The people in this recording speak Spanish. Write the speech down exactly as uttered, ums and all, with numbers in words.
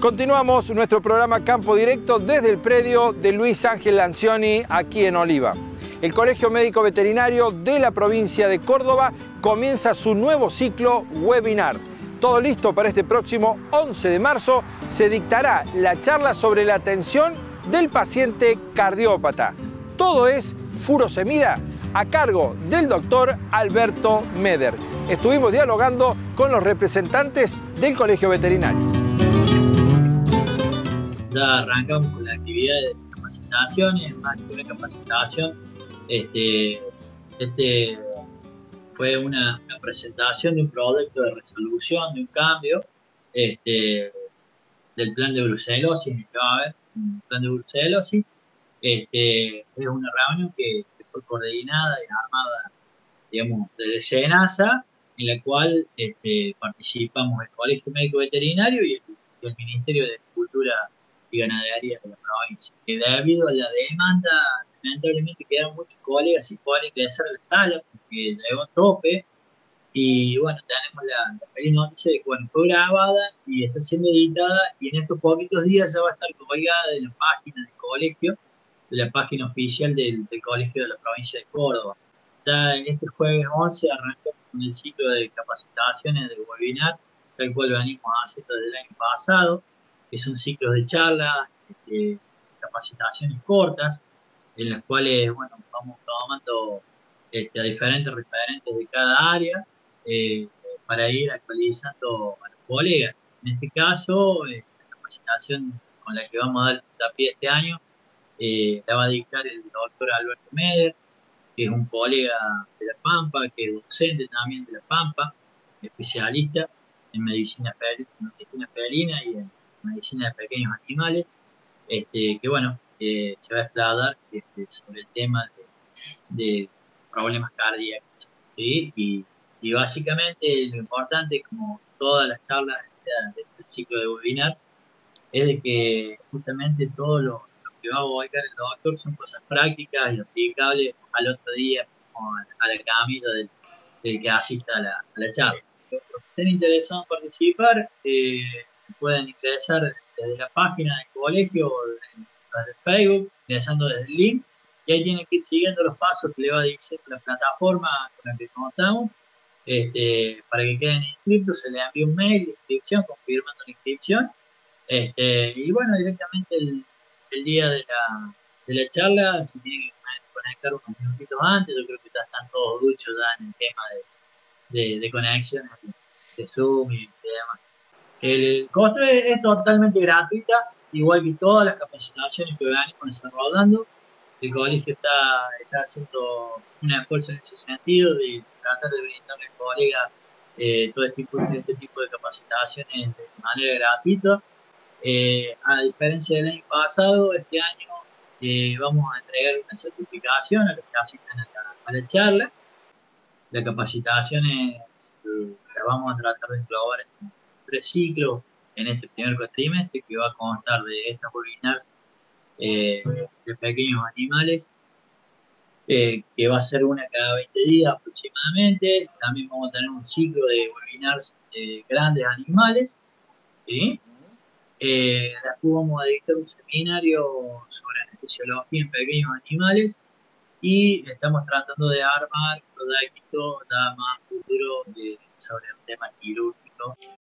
Continuamos nuestro programa Campo Directo desde el predio de Luis Ángel Lancioni, aquí en Oliva. El Colegio Médico Veterinario de la provincia de Córdoba comienza su nuevo ciclo webinar. Todo listo para este próximo once de marzo. Se dictará la charla sobre la atención del paciente cardiópata. Todo es furosemida, a cargo del doctor Alberto Meder. Estuvimos dialogando con los representantes del Colegio Veterinario. Ya arrancamos con la actividad de capacitaciones, más que una capacitación, este, este fue una, una presentación de un proyecto de resolución, de un cambio este, del plan de brucelosis, que va a haber un plan de brucelosis. Este, es una reunión que, que fue coordinada y armada, digamos, desde SENASA, en la cual este, participamos el Colegio Médico Veterinario y el, y el Ministerio de Agricultura y Ganadería de la provincia. Que debido a la demanda, lamentablemente quedaron muchos colegas y colegas ingresar a la sala porque llegó a tope. Y bueno, tenemos la, la feliz noticia de que bueno, fue grabada y está siendo editada, y en estos poquitos días ya va a estar colgada de la página del colegio, de la página oficial del, del Colegio de la provincia de Córdoba. Ya en este jueves once arrancamos con el ciclo de capacitaciones del webinar, tal cual venimos haciendo desde el año pasado, que son ciclos de charlas, de capacitaciones cortas, en las cuales bueno, vamos tomando este, a diferentes referentes de cada área eh, para ir actualizando a los colegas. En este caso, eh, la capacitación con la que vamos a dar el puntapié este año eh, la va a dictar el doctor Alberto Meder, que es un colega de La Pampa, que es docente también de La Pampa, especialista en medicina, fel en medicina felina y en medicina de pequeños animales, este, que bueno, eh, se va a explayar este, sobre el tema de, de problemas cardíacos, ¿sí? y, y básicamente lo importante, como todas las charlas de, de este ciclo de webinar, es de que justamente todo lo, lo que va a abarcar el doctor son cosas prácticas y aplicables al otro día, como a, a la camilla del, del que asista a la, a la charla. Los que estén interesados en participar eh, pueden ingresar desde la página del colegio o desde Facebook, ingresando desde el link, y ahí tienen que ir siguiendo los pasos que le va diciendo la plataforma con la que contamos. Este, para que queden inscritos, se les envía un mail de inscripción confirmando la inscripción. Este, y bueno, directamente el, el día de la, de la charla se tienen que conectar unos minutitos antes. Yo creo que ya están todos duchos ya en el tema de, de, de conexiones de, de Zoom y demás. El costo es, es totalmente gratuita, igual que todas las capacitaciones que venimos desarrollando. El colegio está, está haciendo un esfuerzo en ese sentido de tratar de brindarle al colega eh, todo este tipo, este tipo de capacitaciones de manera gratuita. Eh, a diferencia del año pasado, este año eh, vamos a entregar una certificación a los que asistan a la, a la charla. La capacitación es, eh, la vamos a tratar de englobar en tres ciclos en este primer cuatrimestre, que va a constar de estas webinars eh, de pequeños animales, eh, que va a ser una cada veinte días aproximadamente. También vamos a tener un ciclo de webinars de grandes animales, ¿sí? Eh, después vamos a dictar un seminario sobre anestesiología en pequeños animales, y estamos tratando de armar un proyecto ya más futuro de, sobre el tema quirúrgico